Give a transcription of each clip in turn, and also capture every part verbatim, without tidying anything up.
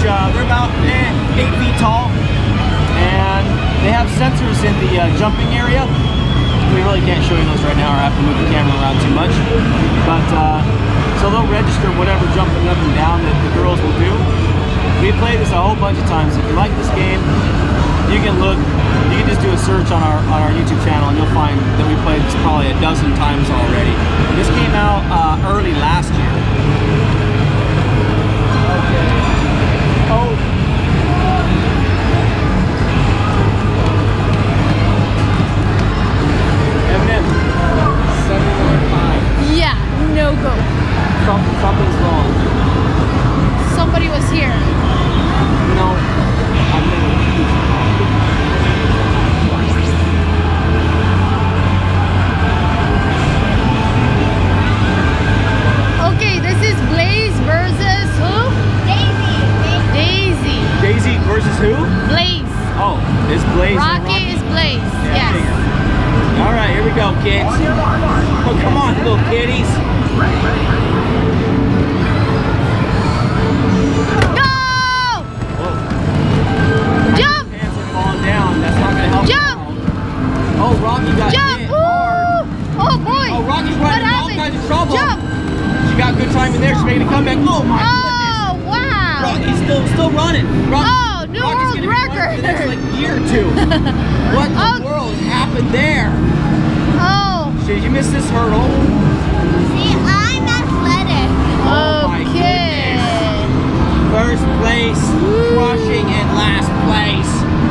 uh, they're about eh, eight feet tall, and they have sensors in the uh, jumping area. We really can't show you those right now, or I have to move the camera around too much. But uh, so they'll register whatever jumping up and down that the girls will do. We played this a whole bunch of times. If you like this game, you can look. You can just do a search on our on our YouTube channel, and you'll find that we played this probably a dozen times already. This came out uh, early last year. Okay. Oh. M M. seven one five. Yeah. No go. Something's wrong. Somebody was here. No. I'm Okay, this is Blaze versus who? Daisy. Daisy. Daisy versus who? Blaze. Oh, is Blaze Rocky, and Rocky is Blaze. Yeah, yes. All right, here we go, kids. Oh, come on, little kiddies. Go! Whoa. Jump! Hands are falling down. That's not gonna help. Jump! Oh, Rocky got Jump! hit Ooh! hard. Oh boy! Oh, Rocky's What running in all happened? kinds of trouble. Jump! She got good timing there. She's making a comeback. Oh my Oh goodness! wow! Rocky's still still running. Rocky, Oh, new Rocky's world gonna be running record! for the next like year or two. What in Oh. the world happened there? Oh. Did you miss this hurdle? See, I'm athletic. Oh my Okay. goodness. First place, crushing in last place.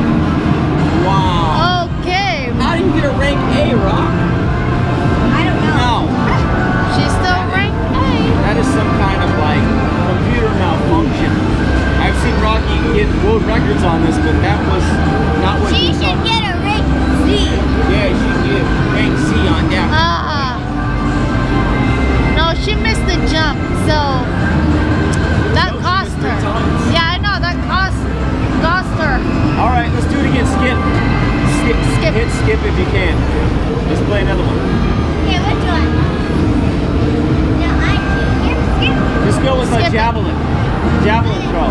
Wow. Okay. How do you get a rank A, Rock? I don't know. No. She's still ranked A. That is some kind of like computer malfunction. I've seen Rocky get world records on this, but that was not what She you saw. should get a rank Z. Yeah, she should get rank C on that. Uh, no, she missed the jump, so that No, she cost missed her. three times. Yeah, I know, that cost cost her. All right, let's do it again. Skip. Skip. Skip. Hit skip if you can. Let's play another one. Okay, which one? No, I can't skip. Just go with a Skip it. javelin. Javelin throw.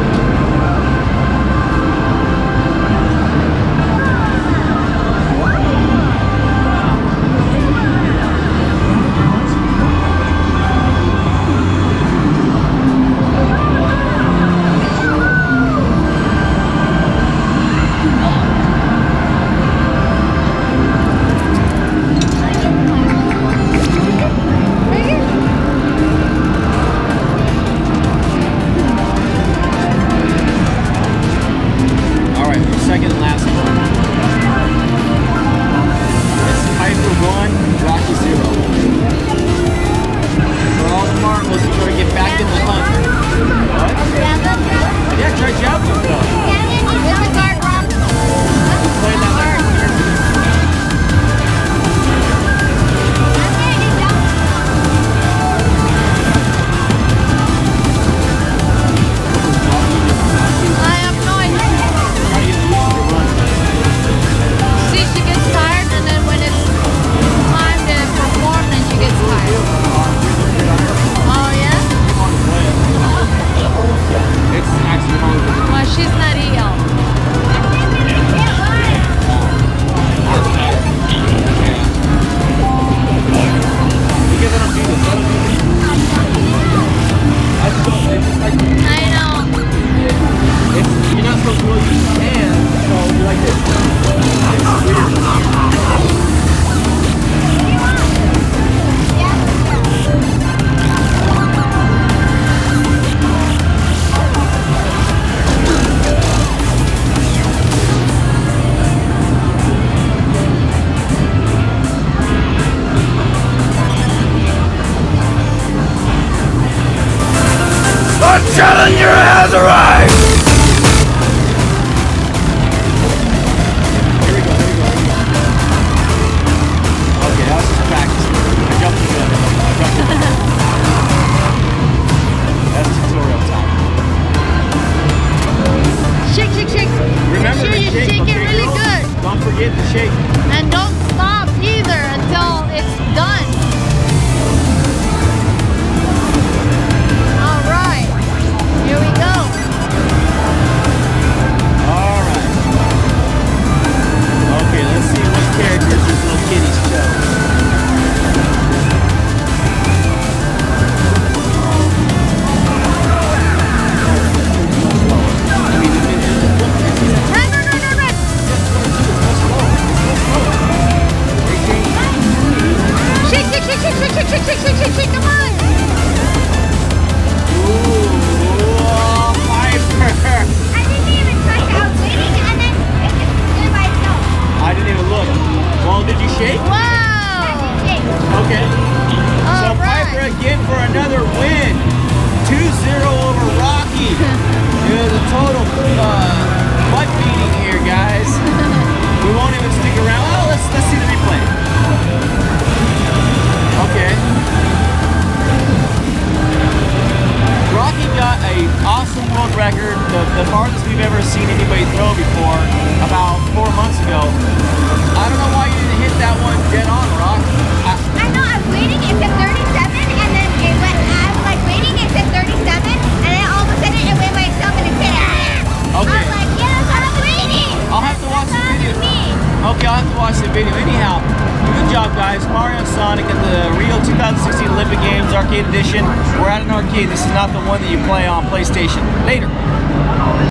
Second and last one. It's Piper one, Rocky zero. For all the marbles, you gotta get back in the hunt. What? Yeah, try javelin throw. It's a guard rock. Play that like twenty years ago. I have no idea. Try to get the run. See, she gets tired, and then when it's time to perform, then she gets tired. Oh yeah? It's actually hard. Well, she's not E L. Because I don't do this. I don't do this. I just don't. It's just like. I know. It's, you're not supposed to really use your hands, so you're like this. It's weird. The challenger has arrived! Here we go, here we go, here we go. Okay, that was just practice. I jumped the gun. I jumped the gun. That's tutorial time. Shake, shake, shake. Remember Make sure to you shake, shake it okay, really girls? good. Don't forget to shake. And don't stop either until it's done. All right, here we go. world record, the, the farthest we've ever seen anybody throw before, about four months ago. I don't know why you didn't hit that one dead on, Rock. I, I know, I was waiting, it said thirty-seven, and then it went, I was like waiting, it said thirty-seven, and then all of a sudden it went by itself and it said, ah! Okay. I was like, yes, I'm waiting! I'll have to watch the That's video. me. Okay, I'll have to watch the video. Anyhow, good job, guys. Mario and Sonic at the Rio twenty sixteen Olympic Games Arcade Edition. We're at an arcade. This is not the one that you play on PlayStation. Later.